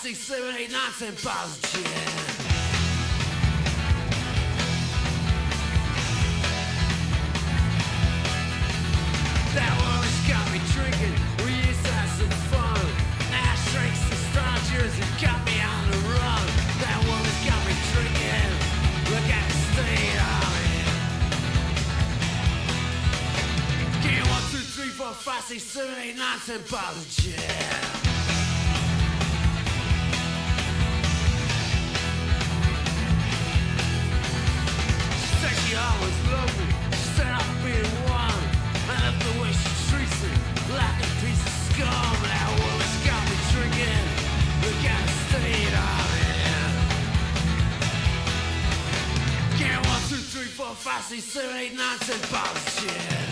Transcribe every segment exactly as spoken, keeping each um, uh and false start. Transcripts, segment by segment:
six, seven, eight, nine, ten bottles of gin. That woman's got me drinking. We used to have some fun. Ash drinks and strangers and got me on the run. That woman's got me drinking. Look at the state I'm in. Give one, two, three, four, five, six, seven, eight, nine, ten bottles of gin. She always loved me, she said I'd be the one. I love the way she treats me, like a piece of scum. That woman's got me drinking, look at the state I'm in. Get one, two, three, four, five, six, seven, eight, nine, ten bottles of gin.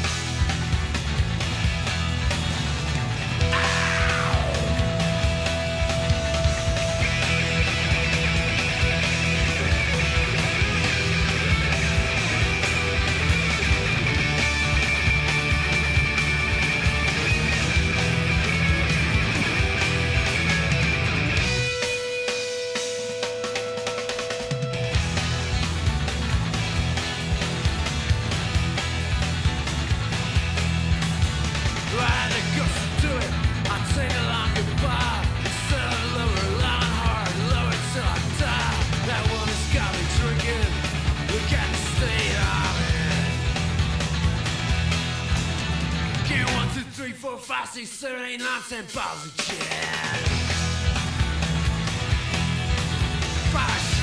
Five, six, seven, eight, nine, ten bottles of gin. Five,